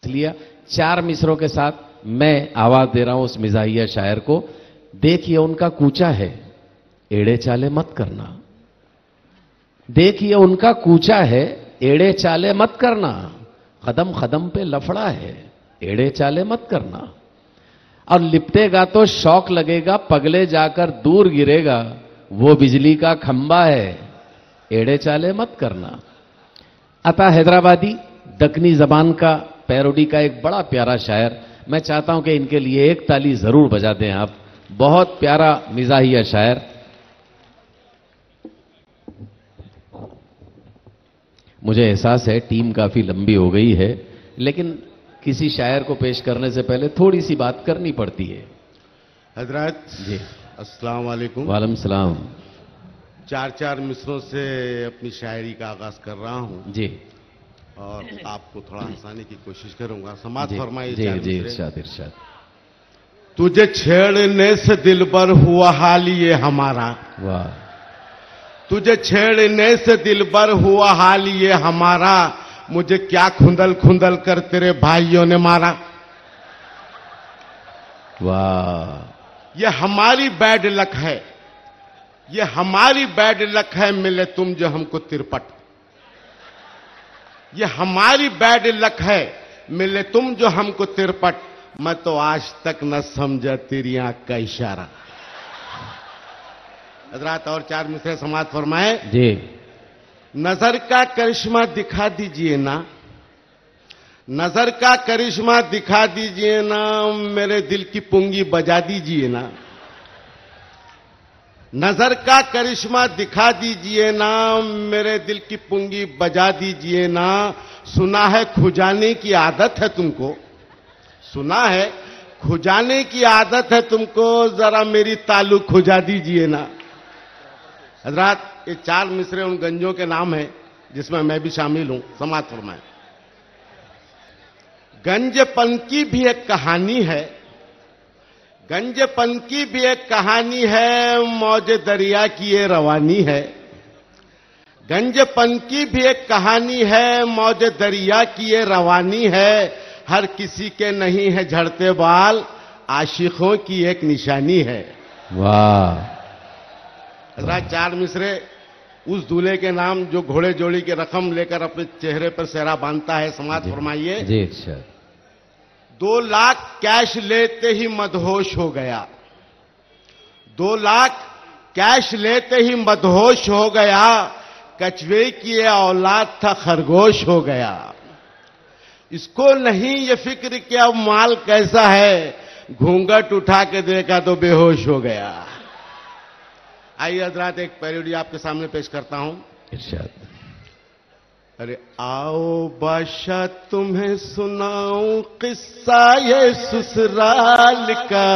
لیا 4 مصروں کے ساتھ میں آواز دے رہا ہوں اس مزاحیہ شاعر کو. دیکھیے ان کا کوچا ہے, ایڑے چالے مت کرنا. دیکھیے ان کا کوچا ہے, ایڑے چالے مت کرنا. قدم قدم پہ لفڑا ہے, ایڑے چالے مت کرنا. اور لپٹے گا تو شوق لگے گا, پگلے جا کر دور گرے گا. وہ بجلی کا کھمبا ہے, ایڑے چالے مت کرنا. عطا حیدرآبادی دکنی زبان کا پیروڈی کا ایک بڑا پیارا شاعر. میں چاہتا ہوں کہ ان کے لیے ایک تالی ضرور بجا دیں آپ. بہت پیارا مزاحیہ شاعر. مجھے احساس ہے ٹیم کافی لمبی ہو گئی ہے, لیکن کسی شاعر کو پیش کرنے سے پہلے تھوڑی سی بات کرنی پڑتی ہے. حضرات جی السلام علیکم. وعلیکم السلام. 4 مصروں سے اپنی شاعری کا آغاز کر رہا ہوں جی اور آپ کو تھوڑا ہنسانے کی کوشش کروں گا. سماعت جی فرمائیے. جی 4 جی مصرے. ارشاد ارشاد. تجھے چھیڑنے سے دل بر ہوا حال یہ ہمارا. واہ. تجھے چھیڑنے سے دل بر ہوا حال یہ ہمارا. مجھے کیا کھندل کھندل کر تیرے بھائیوں نے مارا. واہ. یہ ہماری بیڈ لک ہے, یہ ہماری بیڈ لک ہے, ملے تم جو ہم کو ترپٹ. یہ ہماری بیڈ لک ہے, ملے تم جو ہم کو ترپٹ. میں تو آج تک نہ سمجھا تیری آنکھ کا اشارہ. حضرات اور 4 مصرے سماعت فرمائے. جی نظر کا کرشمہ دکھا دیجئے نا, نظر کا کرشمہ دکھا دیجئے نا, میرے دل کی پنگی بجا دیجئے نا. نظر کا کرشمہ دکھا دیجئے نا, میرے دل کی پنگی بجا دیجئے نا. سنا ہے کھجانے کی عادت ہے تم کو, سنا ہے کھجانے کی عادت ہے تم کو, ذرا میری تعلق کھجا دیجئے نا. حضرات یہ 4 مصرے ان گنجوں کے نام ہیں جس میں بھی شامل ہوں. سماعت فرمائیں. گنج پن کی بھی ایک کہانی ہے, گنج پن کی بھی ایک کہانی ہے, موج دریا کی یہ روانی ہے. گنج پن کی بھی ایک کہانی ہے, موج دریا کی یہ روانی ہے. ہر کسی کے نہیں ہے جھڑتے بال, عاشقوں کی ایک نشانی ہے. واہ. حضرات 4 مصرے اس دولہے کے نام جو گھوڑے جوڑی کی رقم لے کر اپنے چہرے پر سہرا باندھتا ہے. سماعت فرمائیے. جی ارشاد. 2 لاکھ کیش لیتے ہی مدہوش ہو گیا, 2 لاکھ کیش لیتے ہی مدہوش ہو گیا. کچھوے کی اولاد تھا خرگوش ہو گیا. اس کو نہیں یہ فکر کہ اب مال کیسا ہے, گھونگھٹ اٹھا کے دیکھا تو بے ہوش ہو گیا. آئیے حضرات ایک پیروڈی آپ کے سامنے پیش کرتا ہوں. ارشاد. ارے آؤ بادشاہ تمہیں سناؤں قصہ یہ سسرال کا,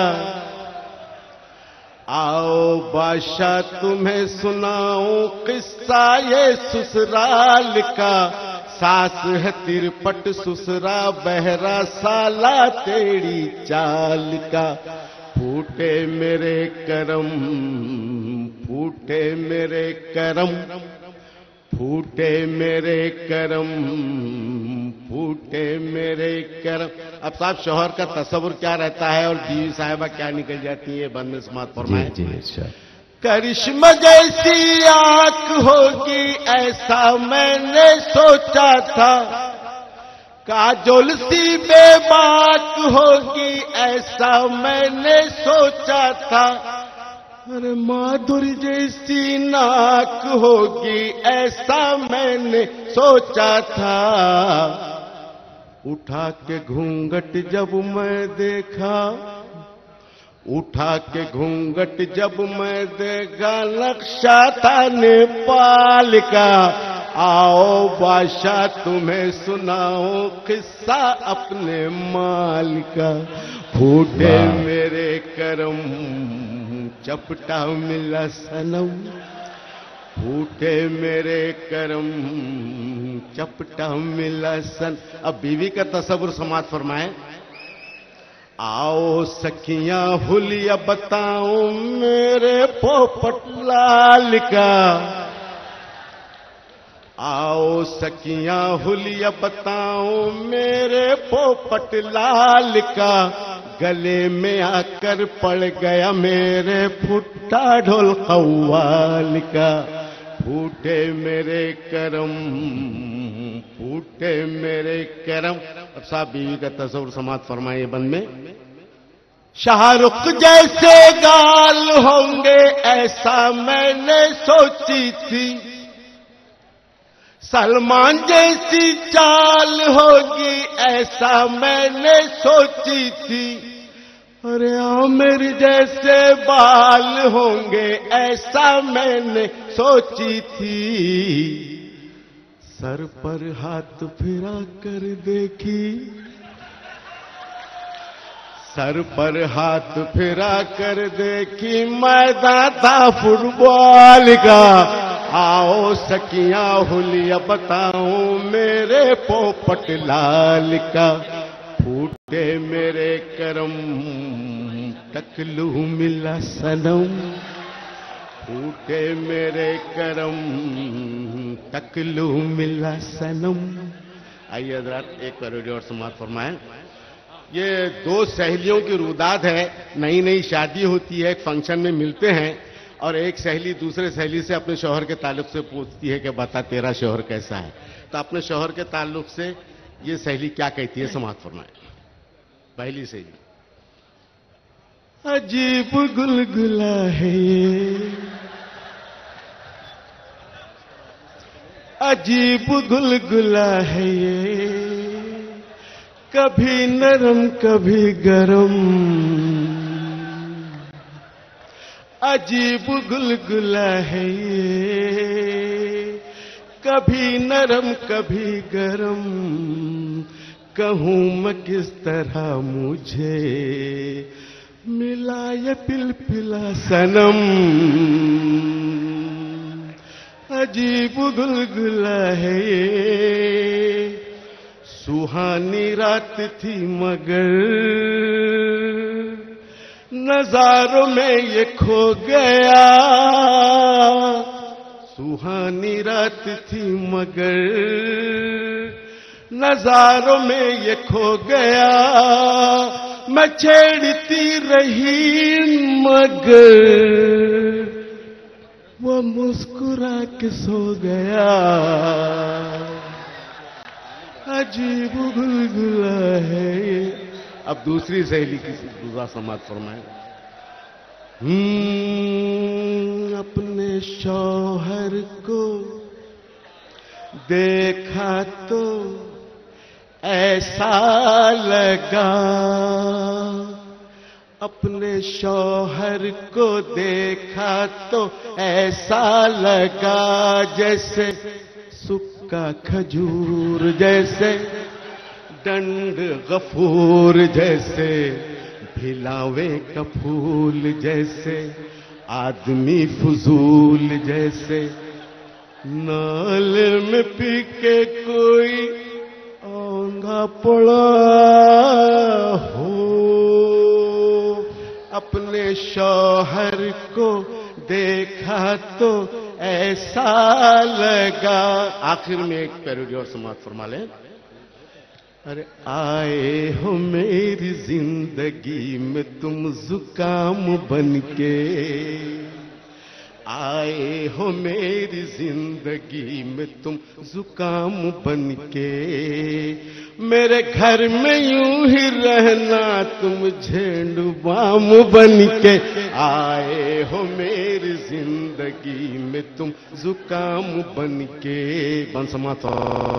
آؤ بادشاہ تمہیں سناؤں قصہ یہ سسرال کا. ساس ہے ترپٹ سسرا بہرا سالا تیری چال کا. پھوٹے میرے کرم, پھوٹے میرے کرم, پھوٹے میرے کرم, پھوٹے میرے کرم. اب صاحب شوہر کا تصور کیا رہتا ہے اور بیوی صاحبہ کیا نکل جاتی ہے, بند میں سماعت فرمائیں. جی ارشاد. کرشمہ جیسی آنکھ ہوگی ایسا میں نے سوچا تھا, کاجول سی بے باک ہوگی ایسا میں نے سوچا تھا. ارے مادھر جیسی ناک ہوگی ایسا میں نے سوچا تھا. اٹھا کے گھونگٹ جب میں دیکھا, اٹھا کے گھونگٹ جب میں دیکھا, نقشہ تھا نیپال کا. آؤ بادشاہ تمہیں سناؤں قصہ اپنے مال کا. پھوٹے میرے کرم چپٹا ملا سنم, پھوٹے میرے کرم چپٹا ملا سن. اب بیوی کا تصور سماعت فرمائیں. آؤ سکھیاں حلیہ بتاؤں میرے پوپٹ لال کا, आओ सखियां हुलिया बताऊं मेरे पोपट लाल का, गले में आकर पड़ गया मेरे फुट्टा ढोल कव्वाल का। फूटे मेरे करम, फूटे मेरे करम। अब साहब बीवी का तस्वीर समाप्त फरमाइए बंद में। शाहरुख जैसे गाल होंगे ऐसा मैंने सोची थी, सलमान जैसी चाल होगी ऐसा मैंने सोची थी, अरे आमिर जैसे बाल होंगे ऐसा मैंने सोची थी। सर पर हाथ फिरा कर देखी, सर पर हाथ फिरा कर देखी, मैदान था फुटबॉल का। आओ सखियां हुलिया बताऊं मेरे पोपट लाल का। फूटे मेरे करम टकलू मिला सनम, फूटे मेरे करम टकलू मिला सनम। आइए हज़रात एक पैरोडी और समाप्त फरमाएं। ये दो सहेलियों की रुदात है। नई नई शादी होती है, एक फंक्शन में मिलते हैं और एक सहेली दूसरे सहेली से अपने शौहर के ताल्लुक से पूछती है कि बता तेरा शौहर कैसा है। तो अपने शौहर के ताल्लुक से ये सहेली क्या कहती है, समाप्त फरमाएं। पहली सहेली, अजीब गुलगुला है ये, अजीब गुलगुला है ये, कभी नरम कभी गरम, अजीब गुलगुला है ये, कभी नरम कभी गरम, कहूं मैं किस तरह मुझे मिला ये पिलपिला सनम। अजीब गुलगुला है ये, सुहानी रात थी मगर नजारों में ये खो गया, सुहानी रात थी मगर नजारों में ये खो गया, मैं छेड़ती रही मगर वो मुस्कुरा के सो गया। अजीब गुलगुला है ये। अब दूसरी सहेली की दूसरा समाप्त फरमाएं। अपने शौहर को देखा तो ऐसा लगा, अपने शौहर को देखा तो ऐसा लगा, जैसे सूखा खजूर, जैसे डंड गफूर, जैसे भिलावे का फूल, जैसे आदमी फजूल, जैसे नाल में पी के कोई औंधा पड़ा हो। अपने शौहर को देखा तो ऐसा लगा। आखिर में एक पैरोडी और समाप्त फरमा लें। अरे आए हो मेरी जिंदगी में तुम जुकाम बनके, आए हो मेरी जिंदगी में तुम जुकाम बनके, मेरे घर में यूं ही रहना तुम झेंडू बाम बनके, आए हो मेरी जिंदगी में तुम जुकाम बनके। बन समाता।